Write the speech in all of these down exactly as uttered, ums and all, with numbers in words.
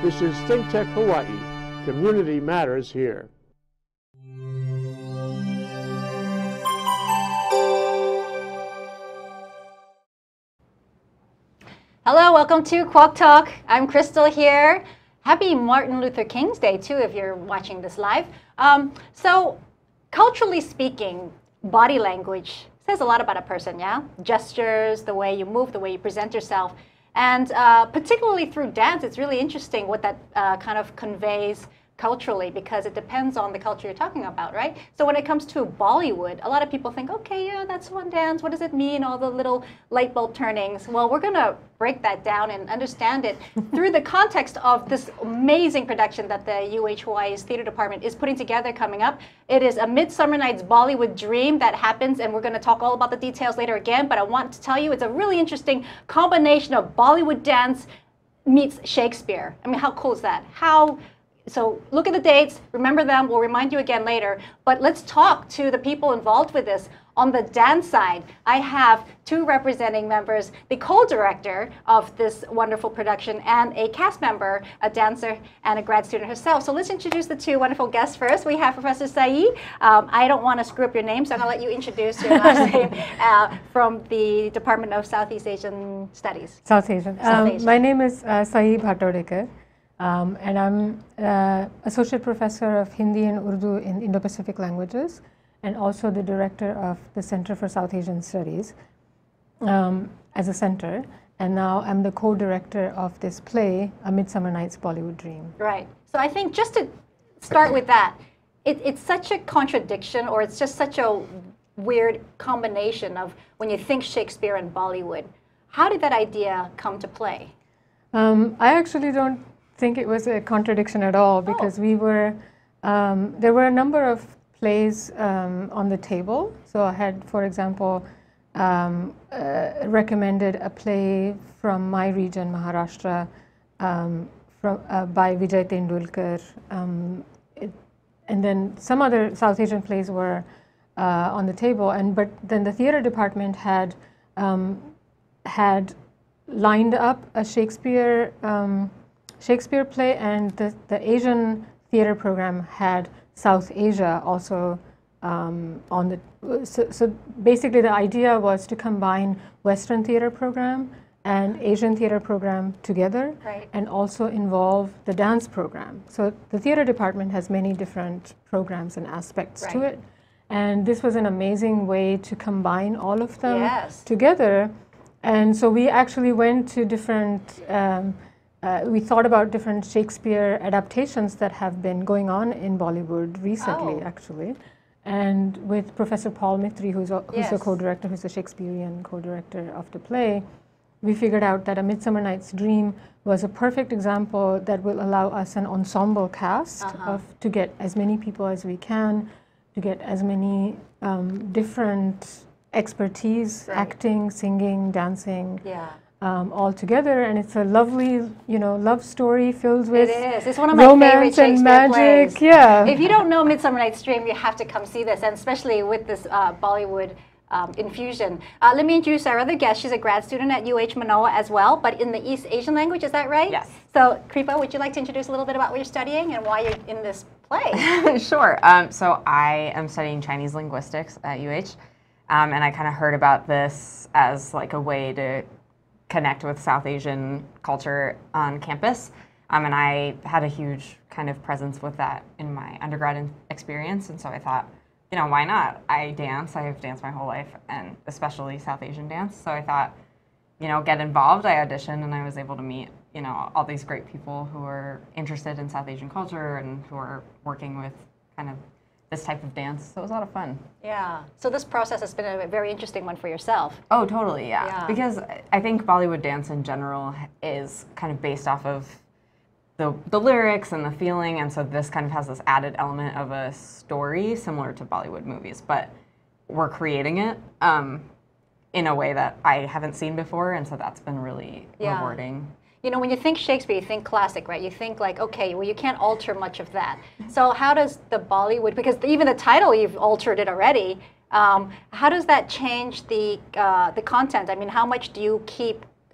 This is ThinkTech Hawaii. Community matters here. Hello, welcome to Kwoktalk. I'm Crystal here. Happy Martin Luther King's Day too if you're watching this live. Um, so culturally speaking, body language says a lot about a person, yeah? Gestures, the way you move, the way you present yourself. And uh, particularly through dance, it's really interesting what that uh, kind of conveys culturally, because it depends on the culture you're talking about, right? So when it comes to Bollywood, a lot of people think, okay, yeah, that's one dance. What does it mean? All the little light bulb turnings. Well, we're going to break that down and understand it through the context of this amazing production that the U H Hawaii's theater department is putting together coming up. It is A Midsummer Night's Bollywood Dream that happens, and we're going to talk all about the details later again, but I want to tell you it's a really interesting combination of Bollywood dance meets Shakespeare. I mean, how cool is that? How So look at the dates, remember them, we'll remind you again later, but let's talk to the people involved with this. On the dance side, I have two representing members, the co-director of this wonderful production and a cast member, a dancer and a grad student herself. So let's introduce the two wonderful guests first. We have Professor Sai. Um, I don't want to screw up your name, so I'm going to let you introduce your last name uh, from the Department of Southeast Asian Studies. South Asian. South Um, Asian. my name is uh, Sai Bhatawadekar. Um, and I'm uh, Associate Professor of Hindi and Urdu in Indo-Pacific languages, and also the Director of the Center for South Asian Studies um, as a center. And now I'm the co-director of this play, A Midsummer Night's Bollywood Dream. Right. So I think just to start with that, it, it's such a contradiction, or it's just such a weird combination of when you think Shakespeare and Bollywood. How did that idea come to play? Um, I actually don't think it was a contradiction at all, because oh. we were, um, there were a number of plays um, on the table. So I had, for example, um, uh, recommended a play from my region, Maharashtra, um, from, uh, by Vijay Tendulkar. Um, it, and then some other South Asian plays were uh, on the table. And but then the theater department had, um, had lined up a Shakespeare um, Shakespeare play, and the, the Asian theater program had South Asia also um, on the, so, so basically the idea was to combine Western theater program and Asian theater program together, right, and also involve the dance program. So the theater department has many different programs and aspects right. to it, and this was an amazing way to combine all of them yes. together. And so we actually went to different um, Uh, we thought about different Shakespeare adaptations that have been going on in Bollywood recently, oh. actually. And with Professor Paul Mitri, who's a, who's yes. a co-director, who's a Shakespearean co-director of the play, we figured out that A Midsummer Night's Dream was a perfect example that will allow us an ensemble cast uh-huh. of to get as many people as we can, to get as many um, different expertise, right. acting, singing, dancing. Yeah. Um, all together, and it's a lovely, you know, love story filled with it is. It's one of my favorite Shakespeare and magic. plays. Yeah. If you don't know Midsummer Night's Dream, you have to come see this, and especially with this uh, Bollywood um, infusion. Uh, let me introduce our other guest. She's a grad student at U H Manoa as well, but in the East Asian language. Is that right? Yes. So, Kripa, would you like to introduce a little bit about what you're studying and why you're in this play? Sure. Um, so I am studying Chinese linguistics at U H, um, and I kind of heard about this as like a way to connect with South Asian culture on campus. Um, and I had a huge kind of presence with that in my undergrad experience. And so I thought, you know, why not? I dance, I have danced my whole life, and especially South Asian dance. So I thought, you know, get involved. I auditioned, and I was able to meet, you know, all these great people who are interested in South Asian culture and who are working with kind of this type of dance. So it was a lot of fun. Yeah. So this process has been a very interesting one for yourself. Oh, totally, yeah. yeah. Because I think Bollywood dance in general is kind of based off of the, the lyrics and the feeling, and so this kind of has this added element of a story similar to Bollywood movies, but we're creating it um, in a way that I haven't seen before, and so that's been really yeah. rewarding. You know, when you think Shakespeare, you think classic, right? You think like, okay, well, you can't alter much of that. So how does the Bollywood, because even the title, you've altered it already, um, how does that change the, uh, the content? I mean, how much do you keep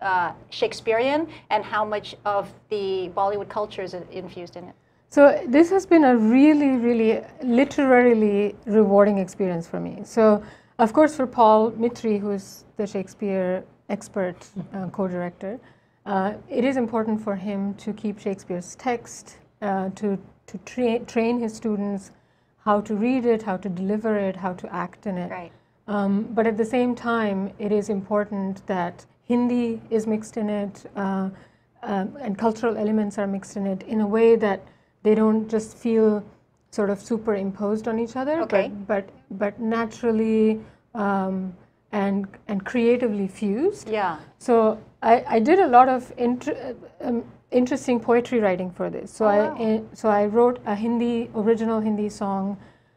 uh, Shakespearean and how much of the Bollywood culture is infused in it? So this has been a really, really literarily rewarding experience for me. So, of course, for Paul Mitri, who is the Shakespeare expert uh, co-director, uh, it is important for him to keep Shakespeare's text, uh, to, to tra train his students how to read it, how to deliver it, how to act in it. Right. Um, but at the same time, it is important that Hindi is mixed in it, uh, um, and cultural elements are mixed in it in a way that they don't just feel sort of superimposed on each other, Okay. but, but, but naturally um, and, and creatively fused. Yeah. So I, I did a lot of inter um, interesting poetry writing for this. So, Oh, I, wow. uh, so I wrote a Hindi, original Hindi song,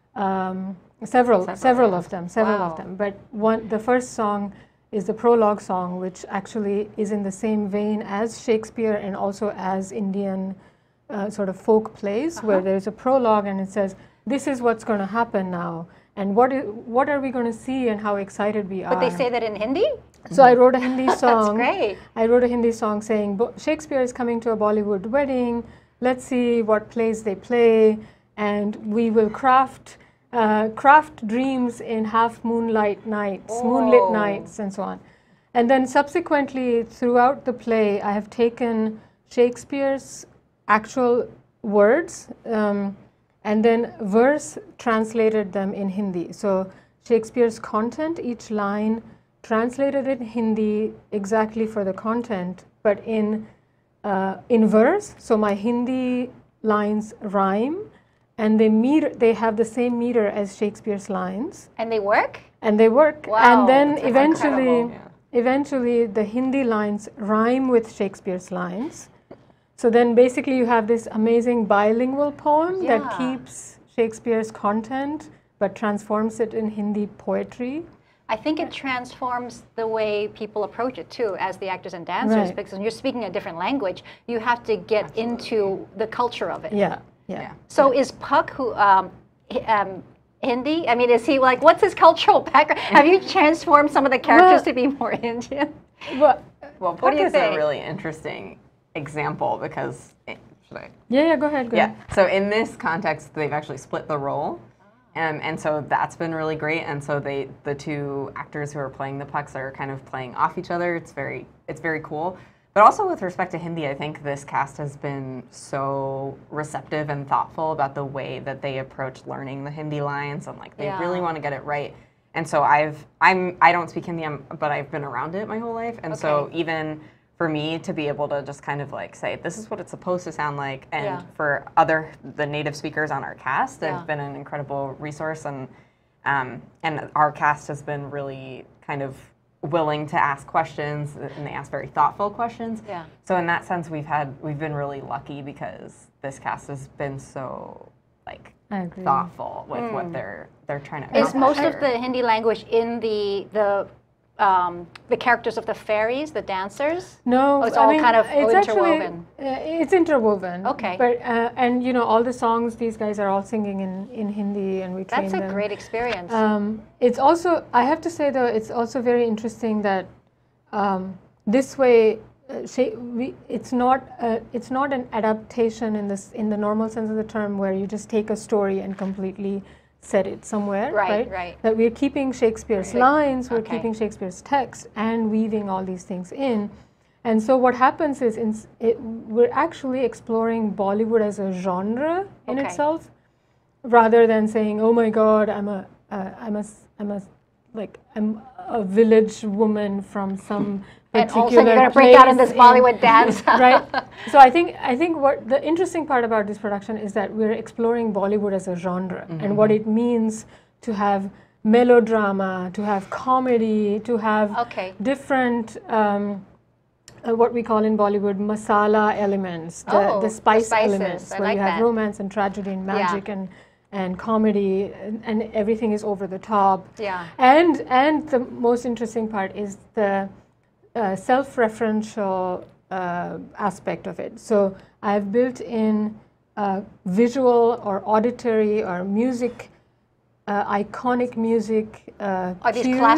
um, several, several, Several, yeah. of them, several Wow. of them. But one, the first song is the prologue song, which actually is in the same vein as Shakespeare and also as Indian uh, sort of folk plays, Uh-huh. where there's a prologue and it says, this is what's going to happen now, and what, is, what are we going to see and how excited we are. But they say that in Hindi? So I wrote a Hindi song. That's great. I wrote a Hindi song saying, "Bo- Shakespeare is coming to a Bollywood wedding. Let's see what plays they play, and we will craft uh, craft dreams in half moonlight nights, moonlit Oh. nights, and so on." And then subsequently, throughout the play, I have taken Shakespeare's actual words um, and then verse translated them in Hindi. So Shakespeare's content, each line translated in Hindi exactly for the content, but in uh, in verse. So my Hindi lines rhyme, and they meter. They have the same meter as Shakespeare's lines, And they work? and they work. Wow, and then that's eventually, incredible. eventually, the Hindi lines rhyme with Shakespeare's lines. So then, basically, you have this amazing bilingual poem Yeah. that keeps Shakespeare's content but transforms it in Hindi poetry. I think it transforms the way people approach it too, as the actors and dancers, Right. because when you're speaking a different language, you have to get into the culture of it. Yeah, yeah. Yeah. So is Puck who um, hi- um, Hindi? I mean, is he like, what's his cultural background? Have you transformed some of the characters Well- to be more Indian? Well, Well, What Puck do you is think? a really interesting example because, it, should I? yeah, yeah. Go ahead. Go Yeah. ahead. So in this context, they've actually split the role, um, and so that's been really great. And so they, the two actors who are playing the Pucks, are kind of playing off each other. It's very, it's very cool. But also with respect to Hindi, I think this cast has been so receptive and thoughtful about the way that they approach learning the Hindi lines, and like they Yeah. really want to get it right. And so I've, I'm, I don't speak Hindi, I'm, but I've been around it my whole life, and so Okay. even for me to be able to just kind of like say, this is what it's supposed to sound like, and Yeah. for other, the native speakers on our cast, they've Yeah. been an incredible resource, and um, and our cast has been really kind of willing to ask questions, and they ask very thoughtful questions. Yeah. So in that sense, we've had, we've been really lucky because this cast has been so like I agree. thoughtful with what they're they're trying to Is most accomplish of here. the Hindi language in the the um, the characters of the fairies, the dancers? No, Oh, it's I all mean, kind of it's interwoven. Actually, uh, it's interwoven. Okay. But uh, and you know all the songs these guys are all singing in, in Hindi, and we train That's a them. great experience. Um, it's also, I have to say though, it's also very interesting that um, this way, uh, Sha- we, it's not uh, it's not an adaptation in this in the normal sense of the term, where you just take a story and completely set it somewhere, Right, right? right. That we're keeping Shakespeare's Right. lines, we're Okay. keeping Shakespeare's text, and weaving all these things in. And so what happens is, in, it, we're actually exploring Bollywood as a genre in Okay. itself, rather than saying, "Oh my God, I'm a, uh, I'm a, s- I'm a, like, I'm a village woman from some and particular also you're going to break out in this place Bollywood dance. right? So I think I think what the interesting part about this production is that we're exploring Bollywood as a genre and what it means to have melodrama, to have comedy, to have Okay. different. Um, uh, what we call in Bollywood masala elements, the, Oh, the the spice spices. elements, I where like you have that. romance and tragedy and magic and and comedy, and, and everything is over the top. Yeah. And and the most interesting part is the uh, self-referential uh, aspect of it. So I've built in uh, visual or auditory or music, uh, iconic music uh, Are these cues. classic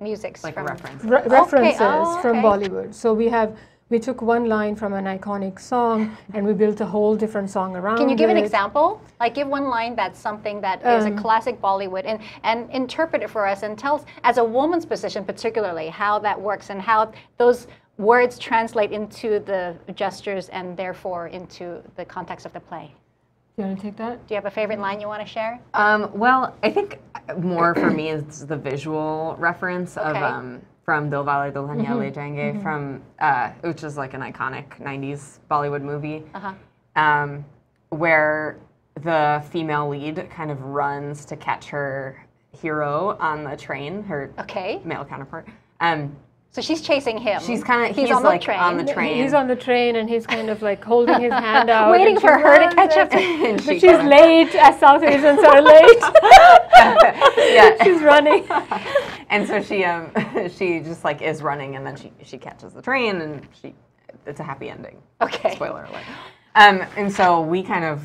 musics Like from reference. Re- references oh, from okay. Bollywood. So we have we took one line from an iconic song and we built a whole different song around it. Can you give an example? Like give one line that's something that is a Um, classic Bollywood and, and interpret it for us and tell us, as a woman's position particularly, how that works and how those words translate into the gestures and therefore into the context of the play. Do you want to take that? Do you have a favorite line you want to share? Um, well, I think more for me is the visual reference of Okay. um, from Dilwale Dulhania Le Jayenge, from uh, which is like an iconic nineties Bollywood movie, Uh-huh. um, where the female lead kind of runs to catch her hero on the train, her Okay. male counterpart. Um, So she's chasing him. she's kind of he's, he's on like the train. on the train. He's on the train and he's kind of like holding his hand out. Waiting and for she her to runs catch up. and- And But she she's kind of- late, as South Asians are late. yeah. She's running. And so she um she just like is running and then she she catches the train and she it's a happy ending. Okay. Spoiler alert. Um and so we kind of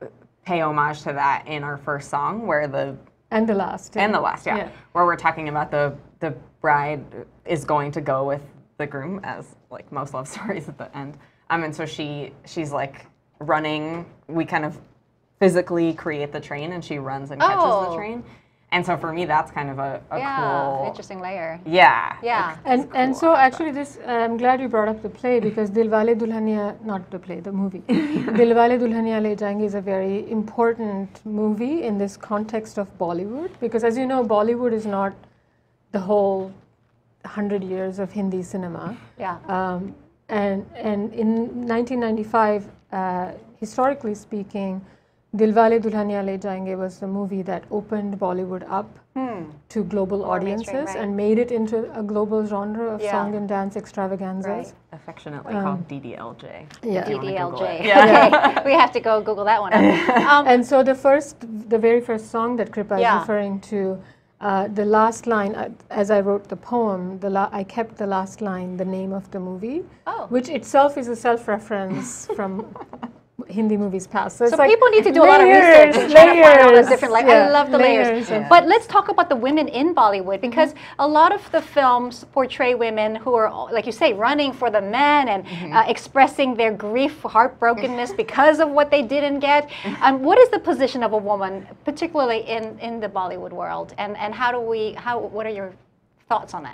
pay homage to that in our first song where the And the last. and the last yeah, Yeah. where we're talking about the the bride is going to go with the groom, as like most love stories at the end. Um and so she she's like running. We kind of physically create the train and she runs and catches Oh. the train. And so for me that's kind of a, a Yeah, cool interesting layer. Yeah. Yeah. And It's and cool so aspect. actually this I'm glad you brought up the play because Dilwale Dulhania, not the play, the movie. Dilwale Dulhania Le Jayenge is a very important movie in this context of Bollywood because as you know Bollywood is not the whole hundred years of Hindi cinema. Yeah. Um, and and in nineteen ninety-five, uh, historically speaking, Dilwale Dulhania Le Jayenge was the movie that opened Bollywood up Hmm. to global More audiences mainstream, right. and made it into a global genre of Yeah. song and dance extravaganzas. Right. Affectionately Um, called D D L J. Yeah. if you wanna D D L Google J. it. Yeah. Okay. We have to go Google that one up. Um, And so the first, the very first song that Kripa Yeah. is referring to, uh, the last line, uh, as I wrote the poem, the la- I kept the last line, the name of the movie, Oh. which itself is a self-reference from Hindi movies past. So, So it's like people need to do a lot of layers, research and try to find all the layers, different like yeah, I love the layers. layers of- Yeah. But let's talk about the women in Bollywood because a lot of the films portray women who are, like you say, running for the man and uh, expressing their grief, heartbrokenness because of what they didn't get. Um, what is the position of a woman, particularly in, in the Bollywood world, and and how do we how what are your thoughts on that?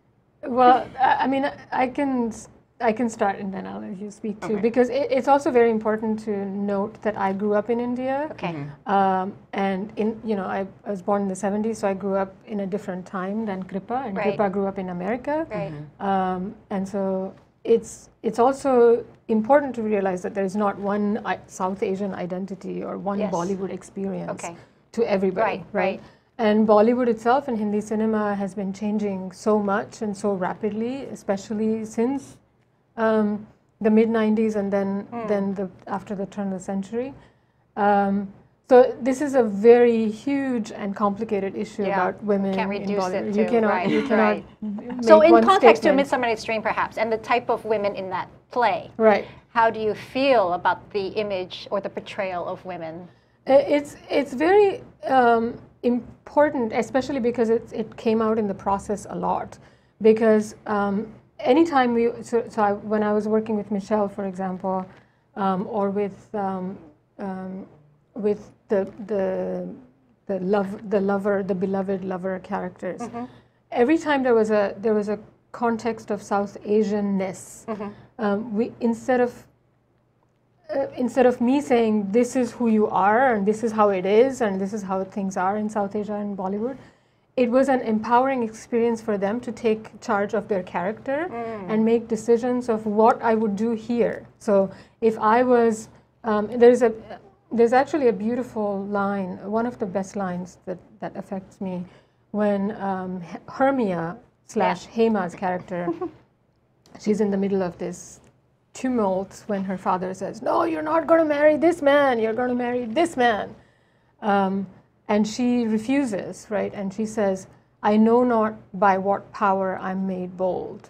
Well, I I mean, I can s- I can start and then I'll let you speak too, Okay. because it, it's also very important to note that I grew up in India. Okay. Um, and in you know I, I was born in the seventies, so I grew up in a different time than Kripa, and Right. Kripa grew up in America. Right. Um, and so it's it's also important to realize that there is not one I- South Asian identity or one Yes. Bollywood experience Okay. to everybody, Right, right. And Bollywood itself and Hindi cinema has been changing so much and so rapidly, especially since um, the mid nineties and then Hmm. then the after the turn of the century. Um, so this is a very huge and complicated issue Yeah. about women Can't in reduce it Bollywood. to- you cannot, right, you cannot right. make So in one context to A statement. Midsummer Night's Dream, perhaps, and the type of women in that play, Right. how do you feel about the image or the portrayal of women? Uh, It's it's very um, important, especially because it it came out in the process a lot. Because um, anytime we so, so I, when I was working with Michelle, for example, um, or with um, um, with the the the love the lover the beloved lover characters, every time there was a there was a context of South Asianness, um, we instead of Uh, instead of me saying this is who you are and this is how it is and this is how things are in South Asia and Bollywood, it was an empowering experience for them to take charge of their character and make decisions of what I would do here. So if I was, um, there's a, there's actually a beautiful line, one of the best lines that, that affects me, when um, Hermia slash Hema's character, she's in the middle of this tumult when her father says, no, you're not going to marry this man, you're going to marry this man. Um, and she refuses, right? And she says, I know not by what power I'm made bold,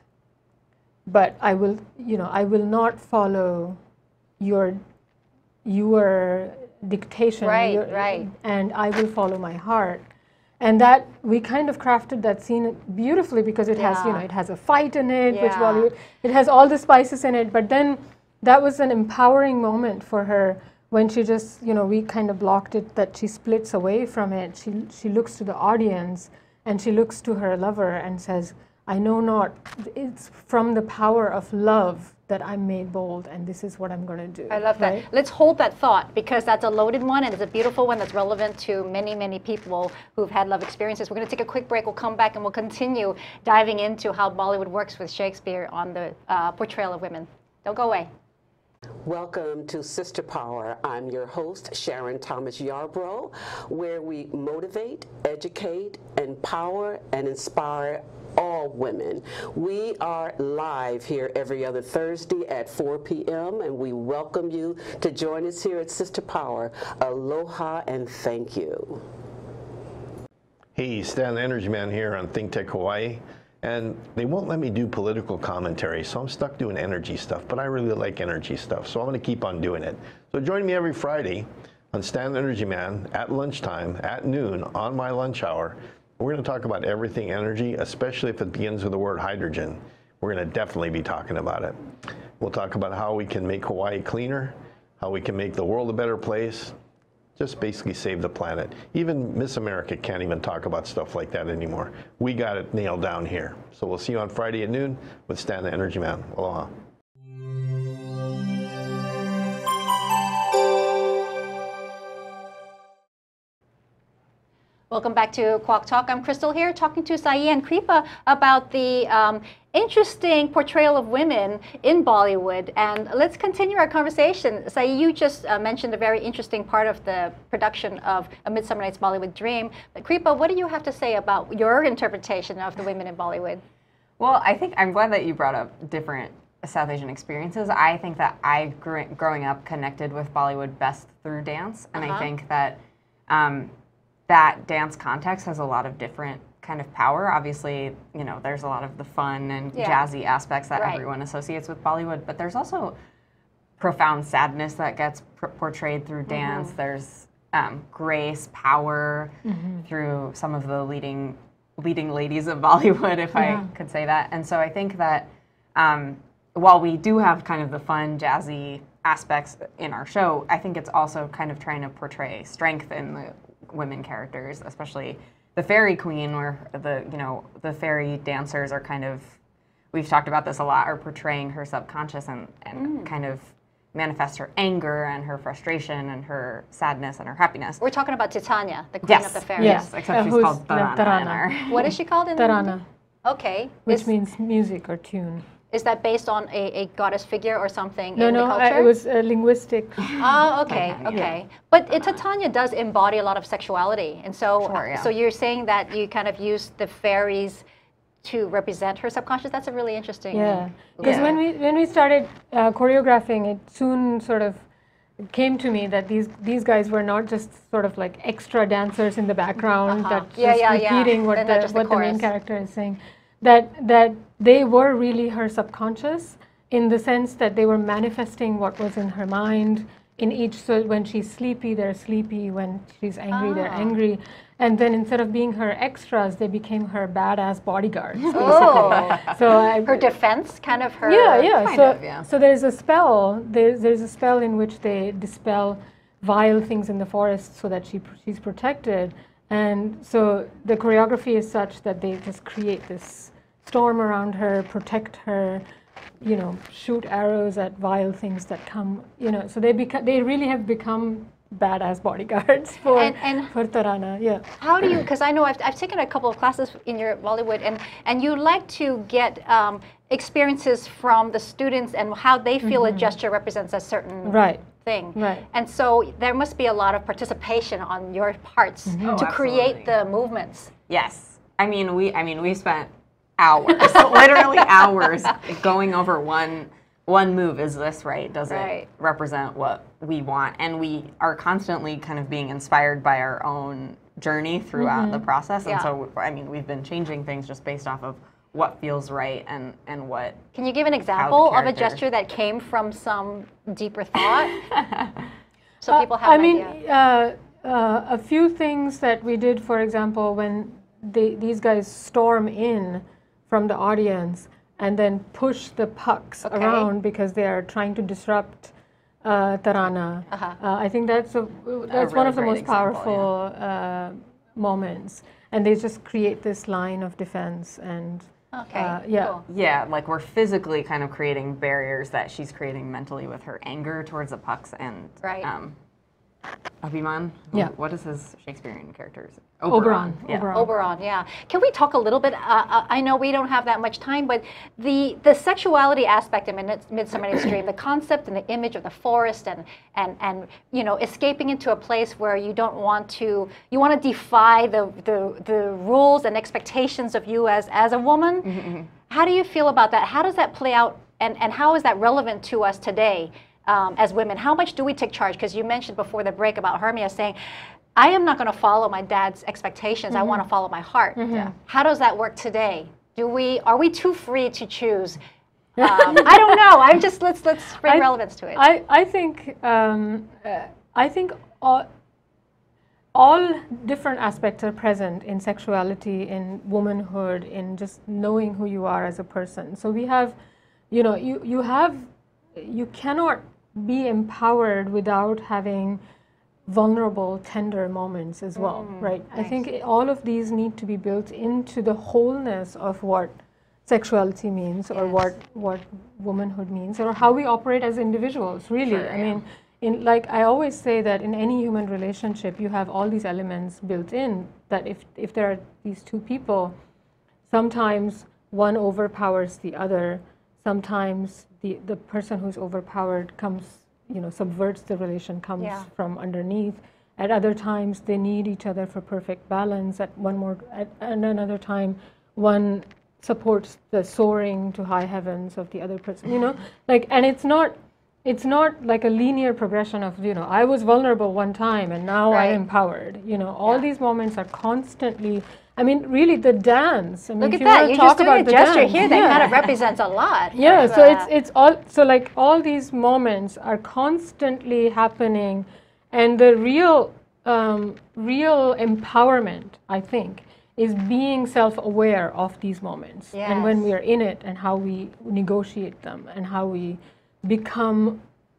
but I will, you know, I will not follow your, your dictation. Right, your- right. And I will follow my heart. And that we kind of crafted that scene beautifully because it has, you know, Yeah. it has a fight in it, which Yeah. Bollywood, it has all the spices in it. But then that was an empowering moment for her when she just, you know, we kind of blocked it, that she splits away from it. She she looks to the audience and she looks to her lover and says, I know not, it's from the power of love that I'm made bold, and this is what I'm going to do. I love that. right? Let's hold that thought, because that's a loaded one and it's a beautiful one that's relevant to many, many people who've had love experiences. We're going to take a quick break. We'll come back and we'll continue diving into how Bollywood works with Shakespeare on the uh, portrayal of women. Don't go away. Welcome to Sister Power. I'm your host, Sharon Thomas Yarbrough, where we motivate, educate, empower, and inspire all women. We are live here every other Thursday at four p m and we welcome you to join us here at Sister Power. Aloha and thank you. Hey, Stan the Energy Man here on ThinkTech Hawaii. And they won't let me do political commentary, so I'm stuck doing energy stuff, but I really like energy stuff, so I'm gonna keep on doing it. So join me every Friday on Stan the Energy Man at lunchtime, at noon, on my lunch hour. We're gonna talk about everything energy, especially if it begins with the word hydrogen. We're gonna definitely be talking about it. We'll talk about how we can make Hawaii cleaner, how we can make the world a better place, just basically save the planet. Even Miss America can't even talk about stuff like that anymore. We got it nailed down here. So we'll see you on Friday at noon with Stan the Energy Man. Aloha. Welcome back to Kwoktalk. I'm Crystal here, talking to Sai and Kripa about the um, interesting portrayal of women in Bollywood. And let's continue our conversation. Sai, you just uh, mentioned a very interesting part of the production of A Midsummer Night's Bollywood Dream. But Kripa, what do you have to say about your interpretation of the women in Bollywood? Well, I think I'm glad that you brought up different South Asian experiences. I think that I, grew, growing up, connected with Bollywood best through dance. And Uh-huh. I think that um, that dance context has a lot of different kind of power. Obviously, you know, there's a lot of the fun and Yeah. jazzy aspects that Right. everyone associates with Bollywood, but there's also profound sadness that gets pr portrayed through dance. Mm-hmm. There's um, grace, power Mm-hmm. through some of the leading leading ladies of Bollywood, if Yeah. I could say that. And so I think that um, while we do have kind of the fun, jazzy aspects in our show, I think it's also kind of trying to portray strength in the women characters, especially the fairy queen, where the, you know, the fairy dancers are kind of, we've talked about this a lot, are portraying her subconscious and, and Mm. kind of manifest her anger and her frustration and her sadness and her happiness. We're talking about Titania, the queen Yes. of the fairies. Yes, except Uh, she's who's called the Tarana. in Tarana. our- What is she called in Tarana, the Okay. which is, means music or tune. is that based on a, a goddess figure or something No, in no, the uh, culture? it was uh, linguistic. Oh, okay, Okay, okay. But it, Titania does embody a lot of sexuality, and so Sure, yeah. so you're saying that you kind of use the fairies to represent her subconscious. That's a really interesting. Yeah, because Yeah. when we when we started uh, choreographing, it soon sort of came to me that these these guys were not just sort of like extra dancers in the background Uh-huh. that Yeah, just yeah, yeah. repeating what They're not the just the what the main chorus. character is saying. That that they were really her subconscious, in the sense that they were manifesting what was in her mind in each. So when she's sleepy, they're sleepy. When she's angry, they're Ah. angry. And then instead of being her extras, they became her badass bodyguards. Oh, So I, her defense, kind of her. yeah, yeah. Kind So, of, yeah. so there's a spell. There's there's a spell in which they dispel vile things in the forest so that she she's protected. And so the choreography is such that they just create this storm around her, protect her, you know, shoot arrows at vile things that come, you know. So they become they really have become badass bodyguards for And- and- for Tarana. Yeah. How do you? Because I know I've, I've taken a couple of classes in your Bollywood, and and you like to get um, experiences from the students and how they feel a gesture represents a certain Right. thing. Right. And so there must be a lot of participation on your parts Oh, to create absolutely. the movements. Yes. I mean, we I mean, we spent hours, literally hours going over one one move. Is this right? Does Right. it represent what we want? And we are constantly kind of being inspired by our own journey throughout the process. And Yeah. so, I mean, we've been changing things just based off of what feels right and, and what. Can you give an example of a character- gesture that came from some deeper thought? So Uh, people have I an mean, idea. uh, uh, a few things that we did, for example, when they, these guys storm in from the audience and then push the pucks Okay. around because they are trying to disrupt uh, Tarana. Uh-huh. Uh, I think that's a that's A one really of the great most example, powerful uh, moments, and they just create this line of defense and Okay. uh, yeah. Cool. Yeah, like we're physically kind of creating barriers that she's creating mentally with her anger towards the pucks and Right. um, Abhiman. Yeah. What is his Shakespearean character's? Oberon. Yeah. Oberon. Oberon, yeah. Can we talk a little bit? Uh, uh, I know we don't have that much time, but the the sexuality aspect of Mid- Midsummer Night's Dream, the concept and the image of the forest, and and and you know, escaping into a place where you don't want to, you want to defy the the, the rules and expectations of you as as a woman. Mm-hmm. How do you feel about that? How does that play out, and and how is that relevant to us today um, as women? How much do we take charge? Because you mentioned before the break about Hermia saying, I am not going to follow my dad's expectations. Mm-hmm. I want to follow my heart. Mm-hmm. Yeah. How does that work today? Do we are we too free to choose? Um, I don't know. I'm just let's let's bring I, relevance to it. I I think um, uh, I think all, all different aspects are present in sexuality, in womanhood, in just knowing who you are as a person. So we have, you know, you you have, you cannot be empowered without having vulnerable, tender moments as well, Mm, right? nice. I think it, all of these need to be built into the wholeness of what sexuality means, or Yes. what what womanhood means, or how we operate as individuals. Really, Sure, I yeah. mean, in like I always say that in any human relationship, you have all these elements built in. That if if there are these two people, sometimes one overpowers the other. Sometimes the the person who's overpowered comes, you know, subverts the relation, comes Yeah. from underneath. At other times, they need each other for perfect balance. At one more, at, at another time, one supports the soaring to high heavens of the other person. You know, like, and it's not, it's not like a linear progression of, you know, I was vulnerable one time and now Right. I'm empowered. You know, all Yeah. these moments are constantly. I mean, really, the dance. I mean, Look if at you that. wanna You're talk just doing about a the gesture dance, here that yeah. kind of represents a lot. Yeah, of, so uh, it's it's all so like all these moments are constantly happening, and the real um, real empowerment, I think, is being self-aware of these moments, and when Yes. we are in it, and how we negotiate them, and how we become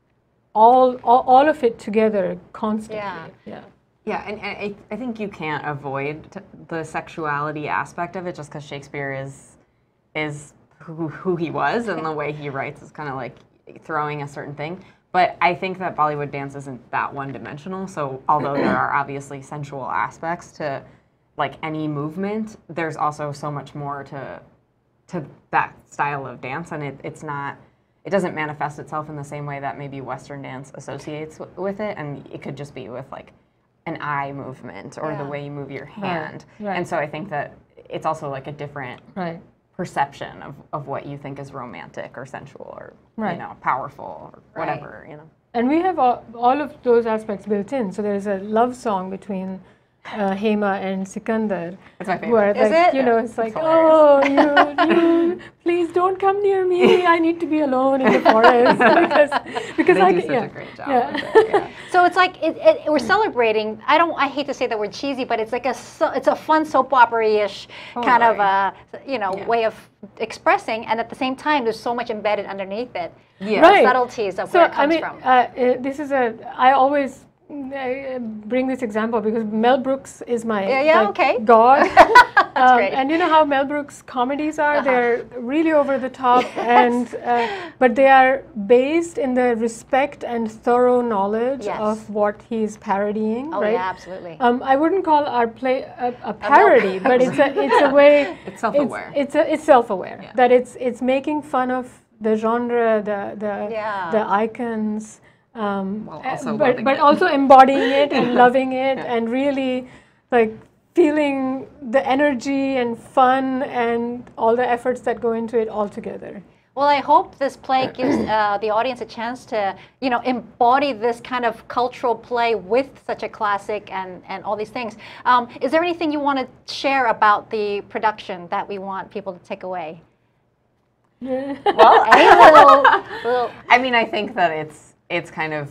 all all, all of it together constantly. Yeah. Yeah. Yeah, and, and I, I think you can't avoid t- the sexuality aspect of it just because Shakespeare is is who, who he was, and the way he writes is kind of like throwing a certain thing. But I think that Bollywood dance isn't that one-dimensional. So although there are obviously sensual aspects to like any movement, there's also so much more to to that style of dance, and it, it's not. It doesn't manifest itself in the same way that maybe Western dance associates w- with it, and it could just be with like an eye movement or Yeah. the way you move your hand. right. And so I think that it's also like a different Right. perception of, of what you think is romantic or sensual or Right. you know powerful or Right. whatever, you know. And we have all, all of those aspects built in. So there's a love song between uh, Hema and Sikandar. It's my favorite. Where, Is like, it? you know, it's like, hilarious. oh, you, you, please don't come near me. I need to be alone in the forest because because They I do can- such yeah, a great job yeah. with it, yeah. So it's like it, it, we're celebrating. I don't. I hate to say the word cheesy, but it's like a so, it's a fun soap opera-ish kind of uh, you know Yeah. way of expressing, and at the same time, there's so much embedded underneath it. Yeah. The Right. subtleties of So where it comes I mean, from. uh, uh, this is a. I always uh, bring this example because Mel Brooks is my Yeah, yeah, like, okay. god. um, great. and you know how Mel Brooks comedies are? Uh-huh. They're really over the top, and uh, but they are based in the respect and thorough knowledge Yes. of what he's parodying. Oh right? yeah, absolutely. Um, I wouldn't call our play a, a parody, but it's a it's a way. It's self-aware. It's, it's a it's self-aware Yeah. that it's it's making fun of the genre, the the Yeah. the icons, um, While uh, also but loving but it. also embodying it and loving it, Yeah. and really like feeling the energy and fun and all the efforts that go into it all together. Well, I hope this play gives uh, the audience a chance to, you know, embody this kind of cultural play with such a classic and, and all these things. Um, is there anything you want to share about the production that we want people to take away? Well, Any little, little I mean, I think that it's it's kind of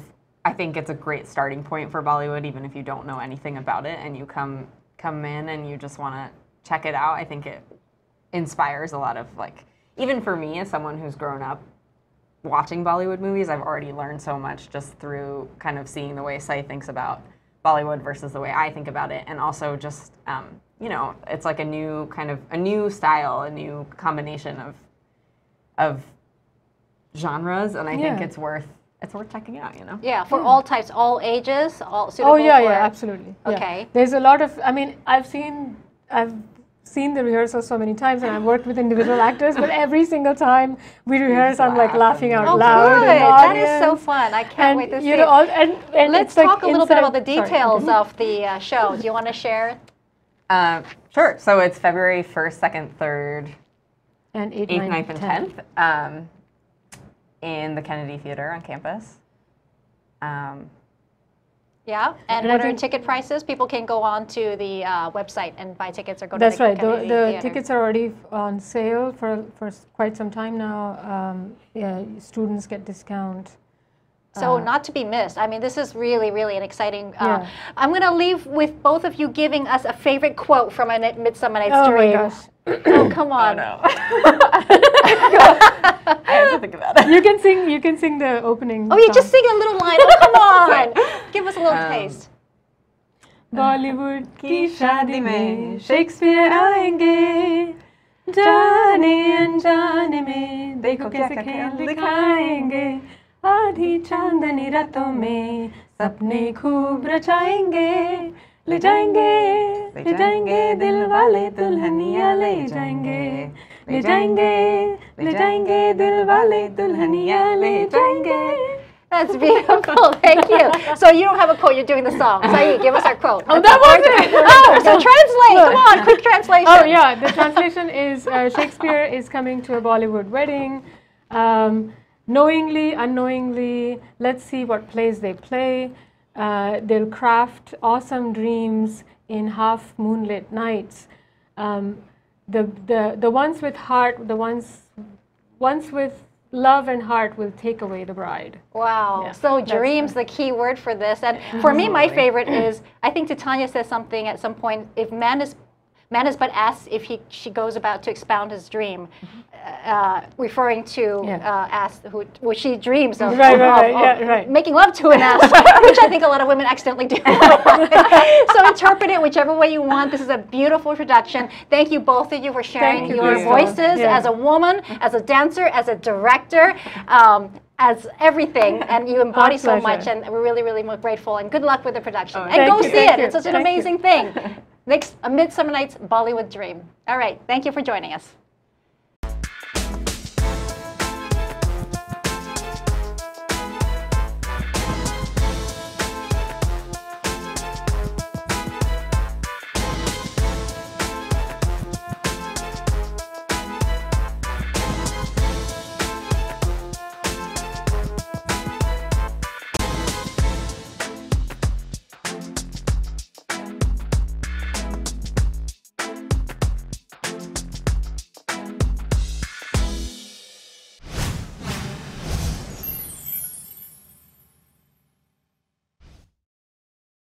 I think it's a great starting point for Bollywood, even if you don't know anything about it and you come come in and you just want to check it out. I think it inspires a lot of, like, even for me as someone who's grown up watching Bollywood movies, I've already learned so much just through kind of seeing the way Sai thinks about Bollywood versus the way I think about it, and also just um, you know, it's like a new kind of a new style, a new combination of of genres, and I Yeah. think it's worth it's worth checking out. You know. Yeah, for all types, all ages, all suitable. Oh yeah, for, yeah, absolutely. Yeah. Okay. There's a lot of. I mean, I've seen I've seen the rehearsals so many times, and I've worked with individual actors, but every single time we rehearse, I'm like laughing out Oh, loud. good. In the That is so audience. fun. I can't And wait to see you know, it. all, and, and Let's it's like talk a little bit inside- about the sorry, details okay. of the uh, show. Do you want to share? Uh, sure. So it's February first, second, third, And eighth, eighth, ninth, and tenth um, in the Kennedy Theater on campus. Um, Yeah, and, And I what are think- ticket prices? People can go on to the uh, website and buy tickets or go That's to the right. The, Kennedy the Theater. tickets are already on sale for for s- quite some time now. Um, yeah, students get discount. So uh, not to be missed. I mean, this is really, really an exciting. Uh, Yeah. I'm going to leave with both of you giving us a favorite quote from a Ni- Midsummer Night's Oh my Dream. gosh! Oh, come on. no. I have to think about it. You can sing. You can sing the opening. Oh, you song. just sing a little line. Oh, come on. Give us a little Um, taste. Bollywood की शादी में Shakespeare आएंगे, जाने अनजाने में देखो कैसे खेल दिखाएंगे, आधी चांदनी रातों में सपने खूब रचाएंगे, ले जाएंगे ले जाएंगे दिल वाले दुल्हनिया ले जाएंगे, ले जाएंगे ले जाएंगे दिल वाले दुल्हनिया ले जाएंगे. That's beautiful. Thank you. So you don't have a quote. You're doing the song. Sai, give us our quote. Oh, that was it. Oh, so translate. Come on, quick translation. Oh yeah, the translation is uh, Shakespeare is coming to a Bollywood wedding. Um, knowingly, unknowingly, let's see what plays they play. Uh, they'll craft awesome dreams in half moonlit nights. Um, the the the ones with heart, the ones ones with love and heart will take away the bride. Wow. Yeah, So that's dreams, the key word for this. And for me, my favorite is, I think Titania says something at some point, if man is man is but asked if he she goes about to expound his dream, uh, referring to Yeah. uh, ask who well, she dreams of, Right, of- right, of- right, of yeah, right. making love to an ass, which I think a lot of women accidentally do. So interpret it whichever way you want. This is a beautiful production. Thank you both of you for sharing Thank you, your Crystal. voices Yeah. as a woman, as a dancer, as a director. Um, as everything, and you embody so pleasure. much, and we're really, really mo- grateful, and good luck with the production. Oh, and thank go you, see thank it. you, It's such an thank you. amazing thing. Next, A Midsummer Night's Bollywood Dream. All right, thank you for joining us.